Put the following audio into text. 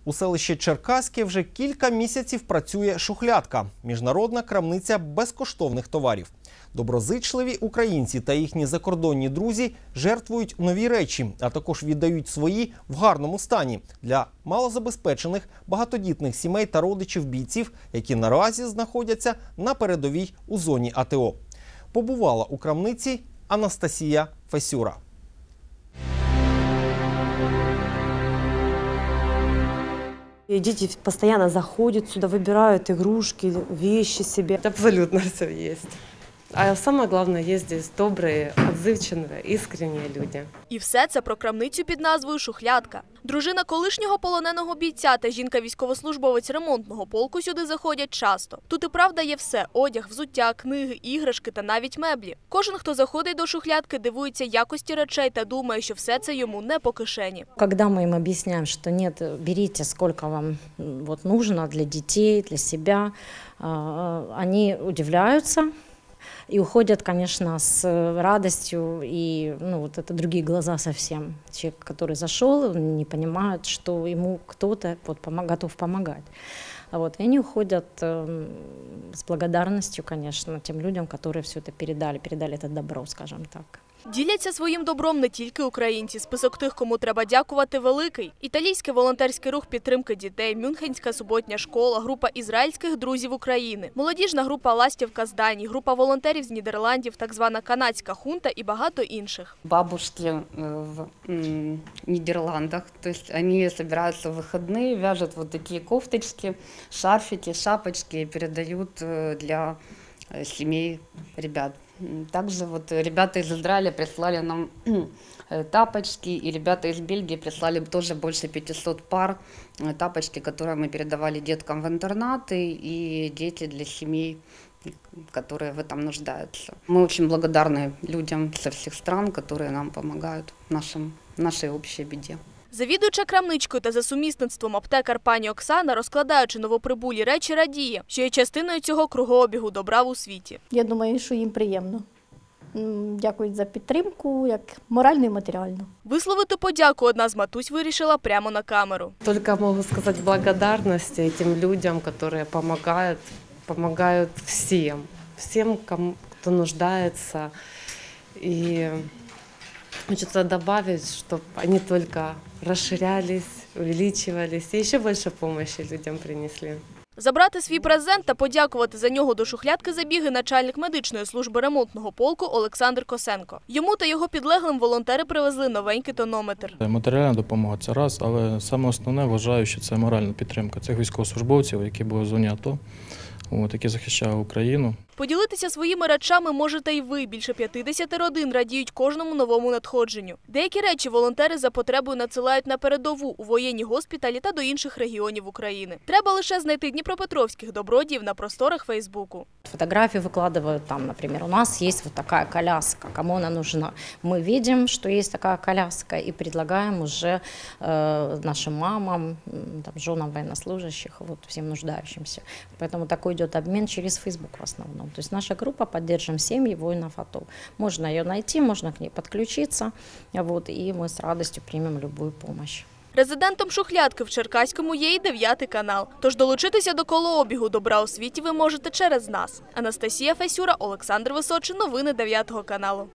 У селищі Черкаське вже кілька місяців працює шухлядка – міжнародна крамниця безкоштовних товарів. Доброзичливі українці та їхні закордонні друзі жертвують нові речі, а також віддають свої в гарному стані для малозабезпечених багатодітних сімей та родичів бійців, які наразі знаходяться на передовій у зоні АТО. Побувала у крамниці Анастасія Фесюра. И дети постоянно заходят сюда, выбирают игрушки, вещи себе. Абсолютно все есть. А самое главное, есть здесь добрые, отзывчивые, искренние люди. І все це про крамницю під назвою «Шухлядка». Дружина колишнього полоненого бійця та жінка-військовослужбовець ремонтного полку сюди заходять часто. Тут і правда є все – одяг, взуття, книги, іграшки та навіть меблі. Кожен, хто заходить до шухлядки, дивується якості речей та думає, що все це йому не по кишені. Когда мы им объясняем, что нет, берите сколько вам нужно для детей, для себя, они удивляются. И уходят, конечно, с радостью, и это другие глаза совсем. Человек, который зашел, не понимает, что ему кто-то готов помогать. И они уходят с благодарностью, конечно, тем людям, которые все это передали это добро, скажем так. Діляться своїм добром не тільки українці. Список тих, кому треба дякувати, великий. Італійський волонтерський рух підтримки дітей, Мюнхенська суботня школа, група ізраїльських друзів України, молодіжна група «Ластівка» з Данії, група волонтерів з Нідерландів, так звана канадська хунта і багато інших. Бабушки в Нидерландах, то есть они собираются в выходные, вяжут вот такие кофточки, шарфики, шапочки и передают для семей ребят. Также ребята из Израиля прислали нам тапочки, и ребята из Бельгии прислали тоже больше 500 пар тапочки, которые мы передавали деткам в интернаты и дети для семей, которые в этом нуждаются. Мы очень благодарны людям со всех стран, которые нам помогают в нашей общей беде. Завідуюча крамничкою та за сумісництвом аптекар пані Оксана, розкладаючи новоприбулі речі, радіє, що є частиною цього кругообігу добра у світі. Я думаю, що їм приємно. Дякують за підтримку, як моральну і матеріальну. Висловити подяку одна з матусь вирішила прямо на камеру. Только могу сказать благодарность этим людям, которые помогают всем, кто нуждается. И хочется добавить, чтобы они только расширялись, увеличивались и еще больше помощи людям принесли. Забрати свій презент та подякувати за нього до шухлядки забіг начальник медичної служби ремонтного полку Олександр Косенко. Йому та його підлеглим волонтери привезли новенький тонометр. Матеріальна допомога – це раз, але саме основне, вважаю, що це моральна підтримка цих військовослужбовців, які були в зоні АТО, які захищали Україну. Поділитися своїми речами можете й ви. Більше 50 родин радіють кожному новому надходженню. Деякі речі волонтери за потребою надсилають на передову, у воєнні госпіталі та до інших регіонів України. Треба лише знайти дніпропетровських добродіїв на просторах Фейсбуку. Фотографии выкладывают там, например, у нас есть вот такая коляска, кому она нужна. Мы видим, что есть такая коляска и предлагаем уже нашим мамам, женам военнослужащих, всем нуждающимся. Поэтому такой идет обмен через Facebook в основном. То есть наша группа «Поддержим семьи воинов АТО». Можно ее найти, можно к ней подключиться, и мы с радостью примем любую помощь. Резидентом шухлядки в Черкаському є і 9 канал. Тож долучитися до колообігу добра у світі ви можете через нас. Анастасія Фесюра, Олександр Височин. Новини 9 каналу.